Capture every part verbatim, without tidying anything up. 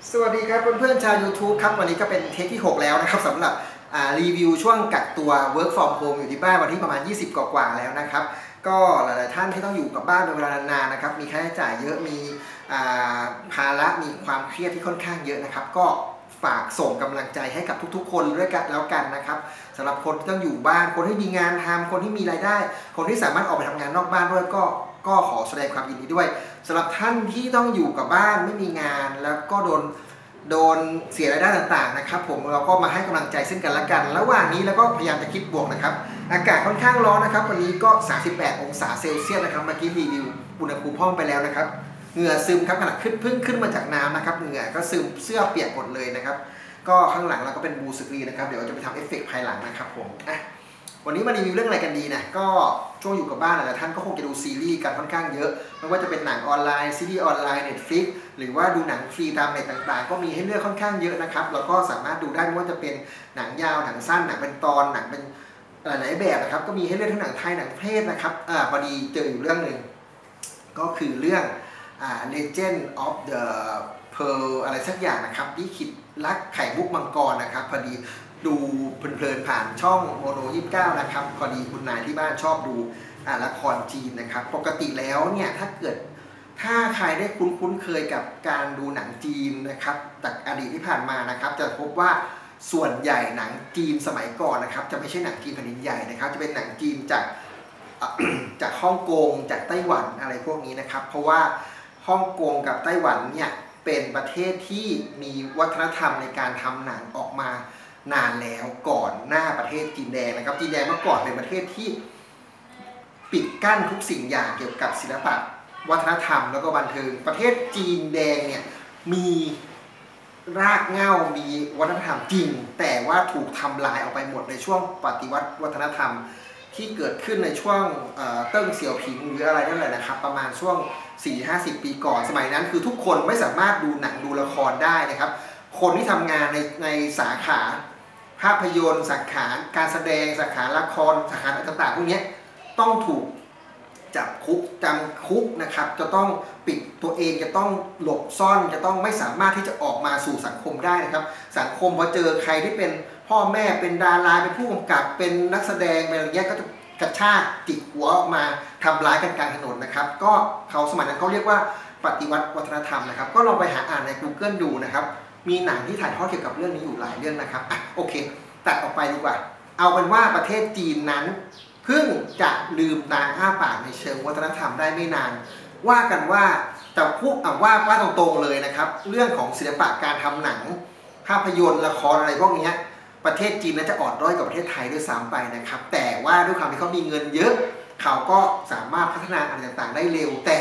สวัสดีครับเพื่อนๆชาว YouTube ครับวันนี้ก็เป็นเทคที่หกแล้วนะครับสำหรับรีวิวช่วงกักตัว Work from Home อยู่ที่บ้านวันที่ประมาณยี่สิบกว่าๆแล้วนะครับก็หลายๆท่านที่ต้องอยู่กับบ้านเป็นเวลานานๆนะครับมีค่าใช้จ่ายเยอะมีภาระมีความเครียดที่ค่อนข้างเยอะนะครับก็ฝากส่งกำลังใจให้กับทุกๆคนด้วยกันแล้วกันนะครับสำหรับคนที่ต้องอยู่บ้านคนที่มีงานทำคนที่มีรายได้คนที่สามารถออกไปทำงานนอกบ้านด้วยก็ก็ขอแสดงความยินดีด้วยสำหรับท่านที่ต้องอยู่กับบ้านไม่มีงานแล้วก็โดนโดนเสียรายได้ต่างๆนะครับผมเราก็มาให้กำลังใจซึ่งกันและกันระหว่างนี้แล้วก็พยายามจะคิดบวกนะครับอากาศค่อนข้างร้อนนะครับวันนี้ก็สามสิบแปดองศาเซลเซียสนะครับเมื่อกี้รีวิวอุณหภูมิห้องไปแล้วนะครับเหงื่อซึมครับขณะขึ้นเพิ่งขึ้นมาจากน้ำนะครับเหงื่อก็ซึมเสื้อเปียกหมดเลยนะครับก็ข้างหลังเราก็เป็นบูสกรีนนะครับเดี๋ยวเราจะไปทำเอฟเฟกต์ภายหลังนะครับผมอ่ะวันนี้มารีวิวเรื่องอะไรกันดีนะก็ช่วงอยู่กับบ้านหลายท่านก็คงจะดูซีรีส์กันค่อนข้างเยอะไม่ว่าจะเป็นหนังออนไลน์ซีรีส์ออนไลน์ Netflix หรือว่าดูหนังฟรีตามเน็ตต่างๆก็มีให้เลือกค่อนข้างเยอะนะครับแล้วก็สามารถดูได้ไม่ว่าจะเป็นหนังยาวหนังสั้นหนังเป็นตอนหนังเป็นหลายแบบนะครับก็มีให้เลือกทั้งหนังไทยหนังเทศนะครับอ่าพอดีเจออยู่เรื่องหนึ่งก็คือเรื่องอ่า Legend of the Pearl อะไรสักอย่างนะครับที่คิดรักไข่มุกมังกรนะครับพอดีดูเพลินๆผ่านช่องโมโนยี่สิบเก้านะครับพอดีคุณนายที่บ้านชอบดูละครจีนนะครับปกติแล้วเนี่ยถ้าเกิดถ้าใครได้คุ้นคุ้นเคยกับการดูหนังจีนนะครับจากอดีตที่ผ่านมานะครับจะพบว่าส่วนใหญ่หนังจีนสมัยก่อนนะครับจะไม่ใช่หนังจีนแผ่นดินใหญ่นะครับจะเป็นหนังจีนจาก จากฮ่องกงจากไต้หวันอะไรพวกนี้นะครับเพราะว่าฮ่องกงกับไต้หวันเนี่ยเป็นประเทศที่มีวัฒนธรรมในการทำหนังออกมานานแล้วก่อนหน้าประเทศจีนแดงนะครับจีนแดงเมื่อก่อนเป็นประเทศที่ปิดกั้นทุกสิ่งอย่างเกี่ยวกับศิลปะวัฒนธรรมแล้วก็บันเทิงประเทศจีนแดงเนี่ยมีรากเหง้ามีวัฒนธรรมจริงแต่ว่าถูกทำลายออกไปหมดในช่วงปฏิวัติวัฒนธรรมที่เกิดขึ้นในช่วงเติ้งเสี่ยวผิงหรืออะไรนั่นแหละนะครับประมาณช่วง สี่ถึงห้าสิบ ปีก่อนสมัยนั้นคือทุกคนไม่สามารถดูหนังดูละครได้นะครับคนที่ทำงานในในสาขาภาพยนตร์สาขาการแสดงสาขาละครสาขาต่างๆพวกนี้ต้องถูกจับคุกจำคุกนะครับจะต้องปิดตัวเองจะต้องหลบซ่อนจะต้องไม่สามารถที่จะออกมาสู่สังคมได้นะครับสังคมพอเจอใครที่เป็นพ่อแม่เป็นดาราเป็นผู้กำกับเป็นนักแสดงอะไรอย่างเงี้ยก็จะกระชากจิกหัวออกมาทำร้ายกันกลางถนนนะครับก็เขาสมัยนั้นเขาเรียกว่าปฏิวัติวัฒนธรรมนะครับก็ลองไปหาอ่านใน Google ดูนะครับมีหนังที่ถ่ายทอดเกี่ยวกับเรื่องนี้อยู่หลายเรื่องนะครับอ่ะโอเคตัดออกไปดีกว่าเอาเป็นว่าประเทศจีนนั้นเพิ่งจะลืมตาอ้าปากในเชิงวัฒนธรรมได้ไม่นานว่ากันว่าแต่พูดเอาว่าว่าตรงๆเลยนะครับเรื่องของศิลปะการทำหนังภาพยนตร์ละครอะไรพวกนี้ประเทศจีนน่าจะอ่อนด้อยกว่าประเทศไทยด้วยซ้ำไปนะครับแต่ว่าด้วยความที่เขามีเงินเยอะเขาก็สามารถพัฒนาอะไรต่างๆได้เร็วแต่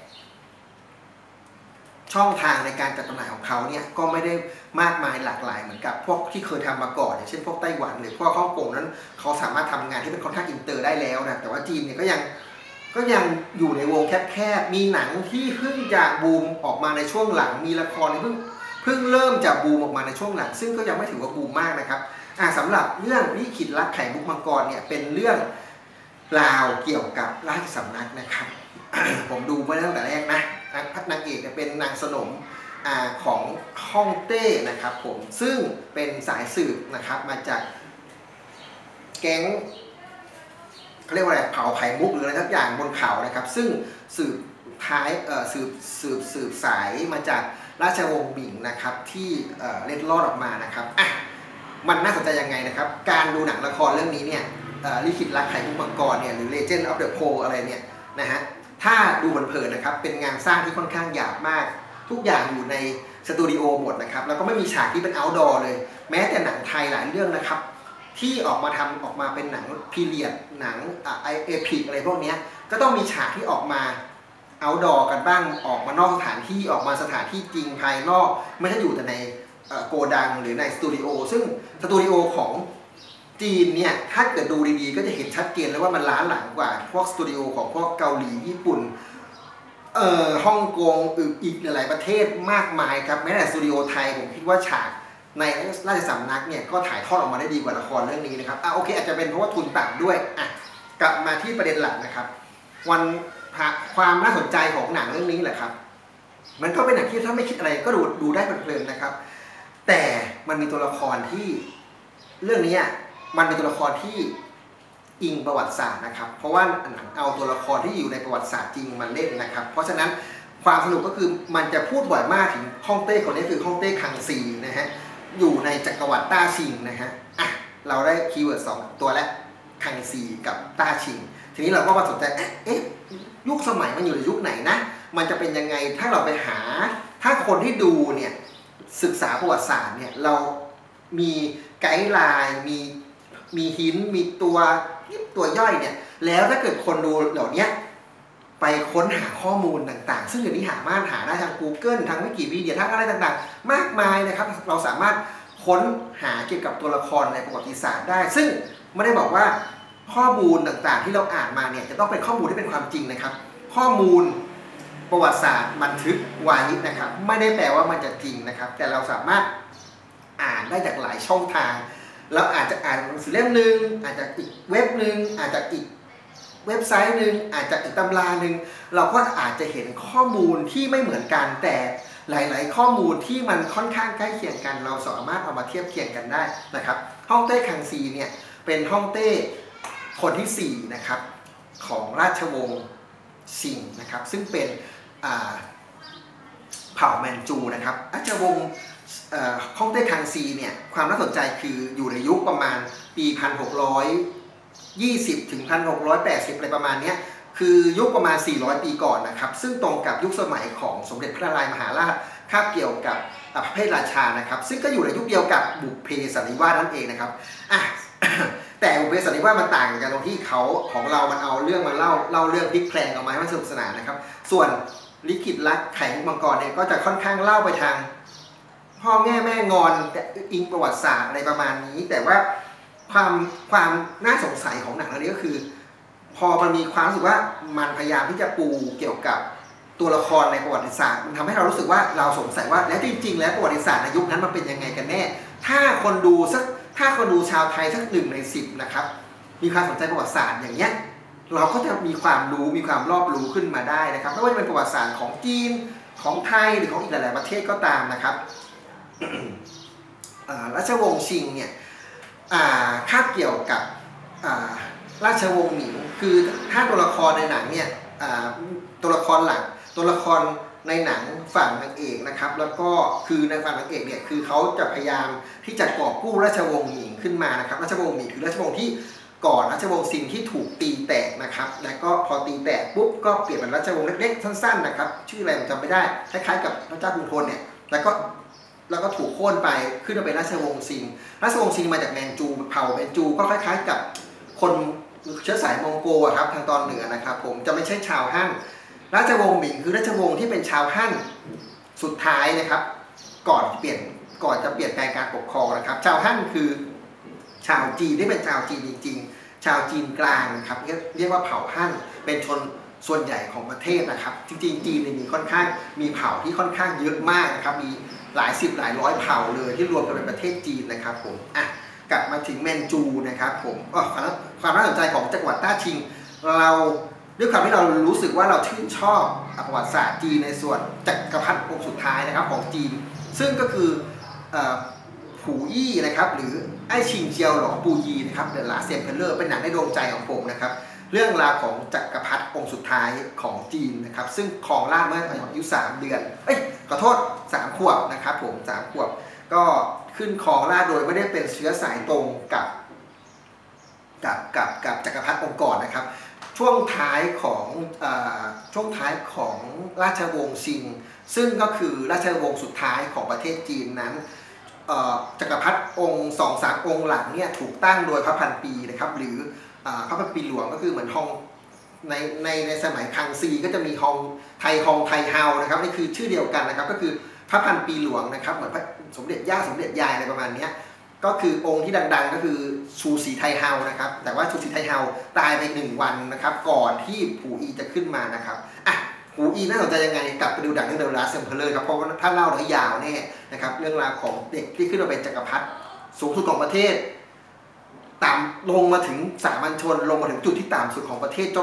ช่องทางในการจัดจำหน่ายของเขาเนี่ยก็ไม่ได้มากมายหลากหลายเหมือนกับพวกที่เคยทำมาก่อนอย่างเช่นพวกไต้หวันหรือพวกฮ่องกงนั้นเขาสามารถทำงานที่เป็นค่อนข้างอินเตอร์ได้แล้วนะแต่ว่าจีนเนี่ยก็ยังก็ยังอยู่ในวงแคบๆมีหนังที่เพิ่งจะบูมออกมาในช่วงหลังมีละครที่เพิ่งเพิ่งเริ่มจะบูมออกมาในช่วงหลังซึ่งก็ยังไม่ถือว่าบูมมากนะครับอ่าสำหรับเรื่องลิขิตรักไข่มุกมังกรเนี่ยเป็นเรื่องราวเกี่ยวกับราชสำนักนะครับ ผมดูมาตั้งแต่แรกนะนางเอกเป็นนางสนมของฮ่องเต้นะครับผมซึ่งเป็นสายสืบนะครับมาจากแก๊งเขาเรียกว่าอะไรเผาไข่มุกหรืออะไรทุกอย่างบนเขานะครับซึ่งสืบท้ายสืบสืบสืบสายมาจากราชวงศ์หมิงนะครับที่เล็ดลอดออกมานะครับอ่ะมันน่าสนใจยังไงนะครับการดูหนังละครเรื่องนี้เนี่ยลิขิตรักไข่มุกมังกรเนี่ยหรือ Legend of the Pearl อะไรเนี่ยนะฮะถ้าดูเพลินๆนะครับเป็นงานสร้างที่ค่อนข้างหยาบมากทุกอย่างอยู่ในสตูดิโอหมดนะครับแล้วก็ไม่มีฉากที่เป็น outdoor เลยแม้แต่หนังไทยหลายเรื่องนะครับที่ออกมาทำออกมาเป็นหนังพีเรียดหนังไอเอพิกอะไรพวกนี้ก็ต้องมีฉากที่ออกมา outdoor กันบ้างออกมานอกสถานที่ออกมาสถานที่จริงภายนอกไม่ใช่อยู่แต่ในโกดังหรือในสตูดิโอซึ่งสตูดิโอของจีนเนี่ยถ้าเกิดดูดีๆก็จะเห็นชัดเจนเลยว่ามันล้าหลังกว่าพวกสตูดิโอของพวกเกาหลีญี่ปุ่นเอ่อฮ่องกงอีกหลายประเทศมากมายครับแม้แต่สตูดิโอไทยผมคิดว่าฉากในราชสำนักเนี่ยก็ถ่ายทอดออกมาได้ดีกว่าละครเรื่องนี้นะครับอ่ะโอเคอาจจะเป็นเพราะว่าทุนต่ำด้วยอ่ะกลับมาที่ประเด็นหลักนะครับวันความน่าสนใจของหนังเรื่องนี้แหละครับมันก็เป็นหนังที่ถ้าไม่คิดอะไรก็ดูดูได้เพลินๆนะครับ แต่มันมีตัวละครที่เรื่องนี้มันเป็นตัวละครที่อิงประวัติศาสตร์นะครับเพราะว่าหนังเอาตัวละครที่อยู่ในประวัติศาสตร์จริงมาเล่นนะครับเพราะฉะนั้นความสนุกก็คือมันจะพูดบ่อยมากถึงฮ่องเต้คนนี้คือฮ่องเต้คังซีนะฮะอยู่ในจักรวรรดิต้าชิงนะฮะอ่ะเราได้คีย์เวิร์ดสองตัวแล้วคังซีกับต้าชิงทีนี้เราก็มาสนใจเอ๊ะยุคสมัยมันอยู่ในยุคไหนนะมันจะเป็นยังไงถ้าเราไปหาถ้าคนที่ดูเนี่ยศึกษาประวัติศาสตร์เนี่ยเรามีไกด์ไลน์มีมีหินมีตัวตัวย่อยเนี่ยแล้วถ้าเกิดคนดูเหล่านี้ไปค้นหาข้อมูลต่างๆซึ่งเดี๋ยวนี้หามารถหาได้ทาง Google ทางวิกิพีเดียทั้งอะไรต่างๆมากมายนะครับเราสามารถค้นหาเกี่ยวกับตัวละครในประวัติศาสตร์ได้ซึ่งไม่ได้บอกว่าข้อมูลต่างๆที่เราอ่านมาเนี่ยจะต้องเป็นข้อมูลที่เป็นความจริงนะครับข้อมูลประวัติศาสตร์บันทึกไว้นะครับไม่ได้แปลว่ามันจะจริงนะครับแต่เราสามารถอ่านได้จากหลายช่องทางเราอาจจะอ่านหนังสือเล่มหนึ่งอาจจะอีกเว็บหนึ่งอาจจะอีกเว็บไซต์หนึ่งอาจจะอีกตำราหนึ่งเราก็อาจจะเห็นข้อมูลที่ไม่เหมือนกันแต่หลายๆข้อมูลที่มันค่อนข้างใกล้เคียงกันเราสามารถเอามาเทียบเคียงกันได้นะครับฮ่องเต้คังซีเนี่ยเป็นฮ่องเต้คนที่สี่นะครับของราชวงศ์ชิงนะครับซึ่งเป็นเผ่าแมนจูนะครับราชวงศ์ฮ่องเต้คังซีเนี่ยความน่าสนใจคืออยู่ในยุคประมาณปี หนึ่งพันหกร้อยยี่สิบ ถึง หนึ่งพันหกร้อยแปดสิบ อะไรประมาณนี้คือยุคประมาณสี่ร้อยปีก่อนนะครับซึ่งตรงกับยุคสมัยของสมเด็จพระนารายณ์มหาราชคาบเกี่ยวกับพระเพทราชานะครับซึ่งก็อยู่ในยุคเดียวกับบุพเพสันนิวาสนั่นเองนะครับอ่ะ แต่บุพเพสันนิวาสมันต่างกันตรงที่เขาของเรามันเอาเรื่องมาเล่าเล่าเรื่องพลิกแพลงออกมาให้มันสนุกสนานนะครับส่วนลิขิตรักไข่มุกมังกรเนี่ยก็จะค่อนข้างเล่าไปทางพ่อแง่แม่งอนแต่อิงประวัติศาสตร์อะไรประมาณนี้แต่ว่าความความน่าสงสัยของหนังเรื่องนี้ก็คือพอมันมีความรู้สึกว่ามันพยายามที่จะปูเกี่ยวกับตัวละครในประวัติศาสตร์มันทำให้เรารู้สึกว่าเราสงสัยว่าแล้วจริงๆแล้วประวัติศาสตร์ในยุคนั้นมันเป็นยังไงกันแน่ถ้าคนดูสักถ้าคนดูชาวไทยสักหนึ่งในสิบนะครับมีความสนใจประวัติศาสตร์อย่างเงี้ยเราก็จะมีความรู้มีความรอบรู้ขึ้นมาได้นะครับไม่ว่าจะเป็นประวัติศาสตร์ของจีนของไทยหรือของอีกหลายๆประเทศก็ตามนะครับราชวงศ์ชิงเนี่ยคาบเกี่ยวกับราชวงศ์หมิงคือถ้าตัวละครในหนังเนี่ยตัวละครหลักตัวละครในหนังฝั่งนางเอกนะครับแล้วก็คือในฝั่งนางเอกเนี่ยคือเขาจะพยายามที่จะกอบกู้ราชวงศ์หมิงขึ้นมานะครับราชวงศ์หมิงคือราชวงศ์ที่ก่อนราชวงศ์ซินที่ถูกตีแตกนะครับแล้วก็พอตีแตกปุ๊บก็เปลี่ยนเป็นราชวงศ์เล็กๆสั้นๆนะครับชื่ออะไรผมจำไม่ได้คล้ายๆกับพระเจ้ากรุงธนเนี่ยแล้วก็แล้วก็ถูกโค่นไปขึ้นมาเป็นราชวงศ์ซิงราชวงศ์ซิงมาจากแมนจูเผ่าแมนจูก็คล้ายๆกับคนเชื้อสายมองโกครับทางตอนเหนือนะครับผมจะไม่ใช่ชาวฮั่นราชวงศ์หมิงคือราชวงศ์ที่เป็นชาวฮั่นสุดท้ายนะครับก่อนเปลี่ยนก่อนจะเปลี่ยนแปลงการปกครองนะครับชาวฮั่นคือชาวจีนที่เป็นชาวจีนจริงๆชาวจีนกลางครับเรียกว่าเผ่าฮั่นเป็นชนส่วนใหญ่ของประเทศนะครับจริงๆจีนมีค่อนข้างมีเผ่าที่ค่อนข้างเยอะมากนะครับมีหลายสิบหลายร้อยเผ่าเลยที่รวมกันเป็นประเทศจีนนะครับผมอ่ะกลับมาถึงแมนจูนะครับผมก็ความน่าสนใจของจักรวรรดิต้าชิงเราด้วยความที่เรารู้สึกว่าเราชื่นชอบประวัติศาสตร์จีนในส่วนจักรพรรดิองค์สุดท้ายนะครับของจีนซึ่งก็คือผู่อี้นะครับหรือไอ้ชิงเจียวหลงปูยีนะครับเดอะลาสต์เอ็มเพอเรอร์เป็นหนังในดวงใจของผมนะครับเรื่องราวของจักรพรรดิองค์สุดท้ายของจีนนะครับซึ่งครองราชย์เมื่ออายุสามเดือนเอ้ยขอโทษสามขวบนะครับผมสามขวบก็ขึ้นครองราชย์โดยไม่ได้เป็นเชื้อสายตรงกับกับกับกับจักรพรรดิองค์ก่อนนะครับช่วงท้ายของช่วงท้ายของราชวงศ์ซิงซึ่งก็คือราชวงศ์สุดท้ายของประเทศจีนนั้นจักรพรรดิองค์สองสามองค์หลังเนี่ยถูกตั้งโดยพระพันปีนะครับหรือพระพันปีหลวงก็คือเหมือนฮองในในในสมัยคังซีก็จะมีฮองไทฮองไทเฮานะครับนี่คือชื่อเดียวกันนะครับก็คือพระพันปีหลวงนะครับเหมือนสมเด็จย่าสมเด็จยายอะไรประมาณนี้ก็คือองค์ที่ดังๆก็คือชูศรีไทเฮานะครับแต่ว่าชูศรีไทเฮาตายไปหนึ่งวันนะครับก่อนที่ผู่อีจะขึ้นมานะครับอ่ะผู่อีน่าสนใจยังไงกลับไปดูดังเรื่องเดอะลาสต์เอ็มเพอเรอร์ครับเพราะว่าถ้าเล่าได้ยาวแน่นะครับเรื่องราวของเด็กที่ขึ้นมาเป็นจักรพรรดิสูงสุดของประเทศต่ำลงมาถึงสามัญชนลงมาถึงจุดที่ต่ำสุดของประเทศจนจ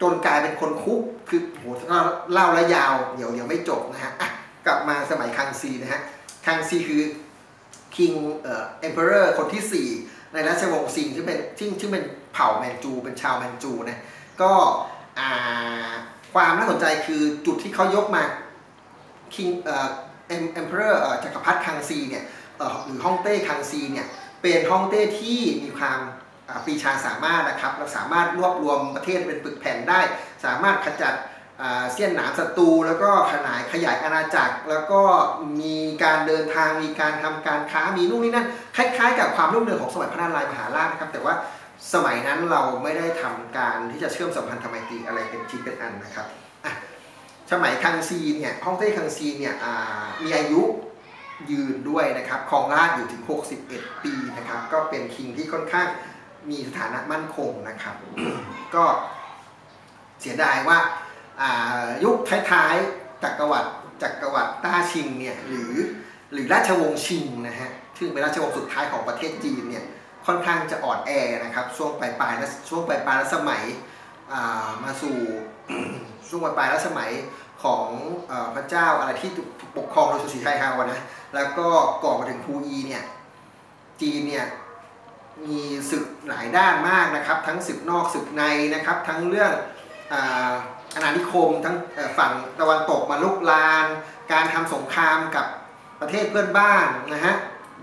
จนกลายเป็นคนคุกคือโหถ้าเล่าแล้วยาวเดี๋ยวเดี๋ยวไม่จบนะฮะกลับมาสมัยคังซีนะฮะคังซีคือ King เอ่อ Emperor คนที่สี่ในราชวงศ์ซิงที่เป็นที่ที่เป็นเผ่าแมนจูเป็นชาวแมนจูนะก็ความน่าสนใจคือจุดที่เขายกมา King เอ่อ Emperor จักรพรรดิคังซีเนี่ยหรือฮ่องเต้คังซีเนี่ยเป็นฮ่องเต้ที่มีความปรีชาสามารถนะครับและสามารถรวบรวมประเทศเป็นปึกแผ่นได้สามารถขจัดเสี้ยนหนามศัตรูแล้วก็ขยายขยายอาณาจักรแล้วก็มีการเดินทางมีการทำการค้ามีนู่นนี่นั่นคล้ายๆกับความรุ่งเรืองของสมัยพระนารายณ์มหาราชนะครับแต่ว่าสมัยนั้นเราไม่ได้ทำการที่จะเชื่อมสัมพันธไมตรีอะไรเป็นชิ้นเป็นอันนะครับสมัยคังซีเนี่ยฮ่องเต้คังซีเนี่ยมีอายุยืนด้วยนะครับครองราชอยู่ถึงหกสิบเอ็ดปีนะครับก็เป็นคิงที่ค่อนข้างมีสถานะมั่นคงนะครับ ก็เสียดายว่ายุคท้ายๆจักรวรรดิจักรวรรดิต้าชิงเนี่ยหรือหรือราชวงศ์ชิงนะฮะซึ่งเป็นราชวงศ์สุดท้ายของประเทศจีนเนี่ยค่อนข้างจะอ่อนแอนะครับช่วงปลายปลายช่วงปลายปลายรัชสมัยมาสู่ช่วงปลายปลายรัชสมัยของพระเจ้าอะไรที่ปกครองโดยสุสีไทยฮาวนะแล้วก็ก่อมาถึงฮูอีเนี่ยจีนเนี่ยมีศึกหลายด้านมากนะครับทั้งศึกนอกศึกในนะครับทั้งเรื่องอาณานิคมทั้งฝั่งตะวันตกมาลุกลานการทำสงครามกับประเทศเพื่อนบ้านนะฮะ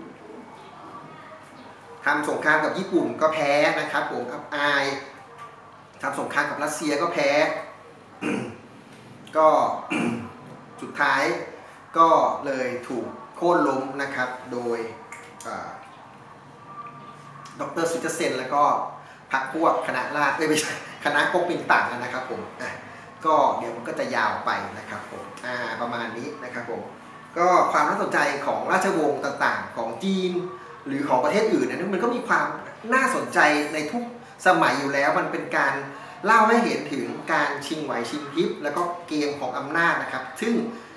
ทำสงครามกับญี่ปุ่นก็แพ้นะครับผมอับอายทำสงครามกับรัสเซียก็แพ้ ก็ สุดท้ายก็เลยถูกโค่นล้มนะครับโดยดร.สุจเซนแล้วก็พรรคพวกคณะราษฎรไม่ใช่คณะก๊กมินตั๋งนะครับผมอ่ะก็เดี๋ยวมันก็จะยาวไปนะครับผมอ่าประมาณนี้นะครับผมก็ความน่าสนใจของราชวงศ์ต่างๆของจีนหรือของประเทศอื่นนะมันก็มีความน่าสนใจในทุกสมัยอยู่แล้วมันเป็นการเล่าให้เห็นถึงการชิงไหวชิงพริบแล้วก็เกมของอำนาจนะครับซึ่ง